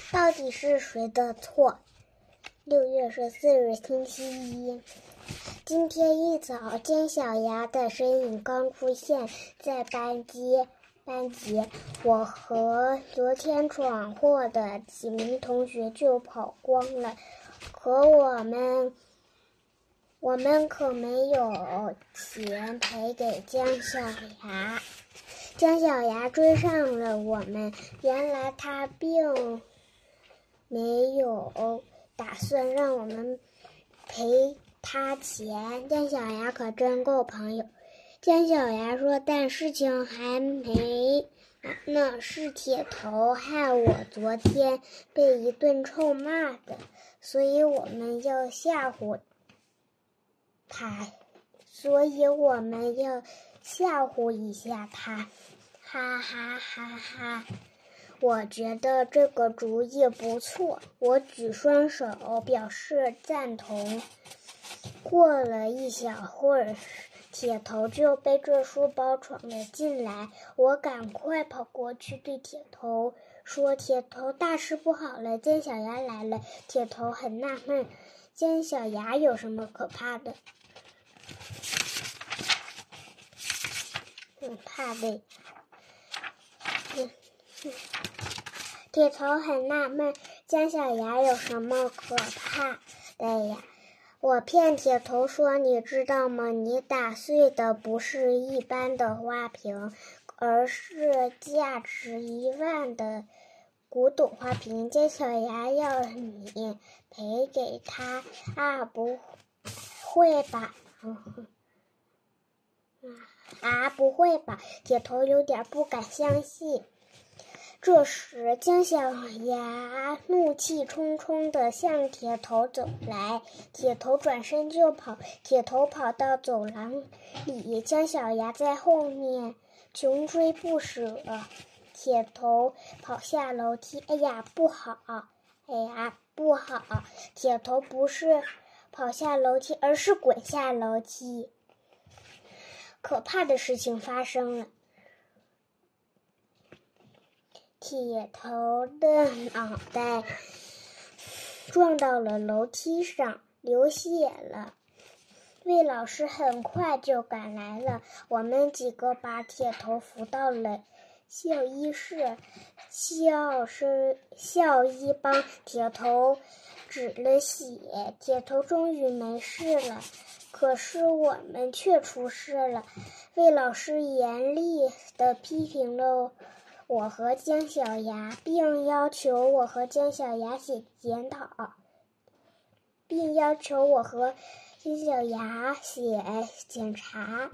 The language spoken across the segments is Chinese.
到底是谁的错？6月14日，星期一。今天一早，姜小牙的身影刚出现在班级，我和昨天闯祸的几名同学就跑光了。可我们可没有钱赔给姜小牙。姜小牙追上了我们，原来他并没有打算让我们赔他钱。姜小牙可真够朋友。姜小牙说，但事情还没呢，是铁头害我昨天被一顿臭骂的，所以我们要吓唬他，一下他，哈哈哈哈！我觉得这个主意不错，我举双手表示赞同。过了一小会儿，铁头就背着书包闯了进来。我赶快跑过去对铁头说：“铁头，大事不好了，姜小牙来了。”铁头很纳闷，姜小牙有什么可怕的？铁头很纳闷，姜小牙有什么可怕的呀？我骗铁头说，你知道吗？你打碎的不是一般的花瓶，而是价值1万的古董花瓶。姜小牙要你赔给他啊？不会吧？不会吧？铁头有点不敢相信。这时，姜小牙怒气冲冲地向铁头走来，铁头转身就跑。铁头跑到走廊里，姜小牙在后面穷追不舍。铁头跑下楼梯，哎呀，不好！铁头不是跑下楼梯，而是滚下楼梯。可怕的事情发生了。铁头的脑袋撞到了楼梯上，流血了。魏老师很快就赶来了，我们几个把铁头扶到了校医室。校医帮铁头止了血，铁头终于没事了。可是我们却出事了。魏老师严厉地批评了我和姜小牙，并要求我和姜小牙写检查。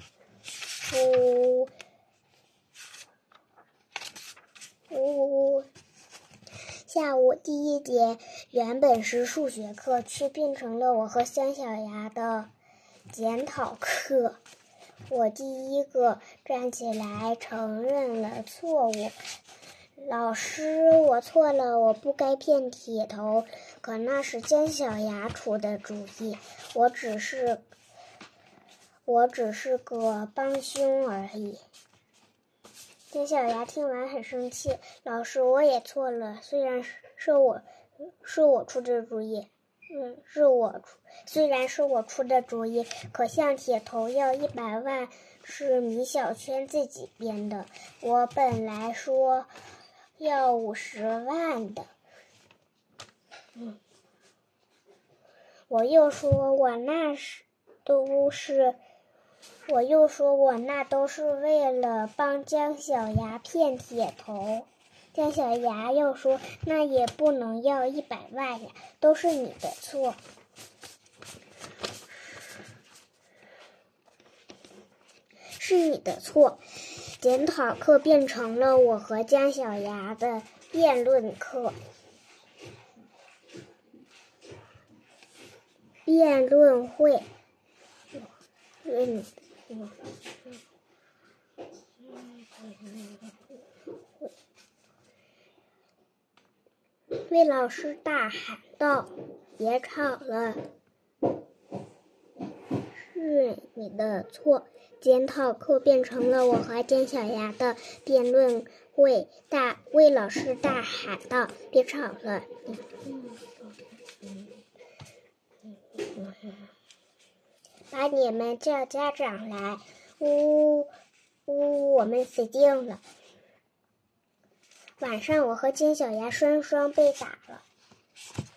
下午第一节原本是数学课，却变成了我和姜小牙的检讨课。我第一个站起来承认了错误。老师，我错了，我不该骗铁头。可那是姜小牙出的主意，我只是个帮凶而已。姜小牙听完很生气，老师，我也错了，虽然是我出的主意，可向铁头要100万是米小圈自己编的，我本来说要50万的。我又说我那都是为了帮姜小牙骗铁头。姜小牙又说，那也不能要100万呀，都是你的错。是你的错。检讨课变成了我和姜小牙的辩论课。辩论会。魏老师大喊道：“别吵了，是你的错。” 检讨课变成了我和姜小牙的辩论会。魏老师大喊道：“别吵了！把你们叫家长来！”呜呜，我们死定了。晚上我和姜小牙双双被打了。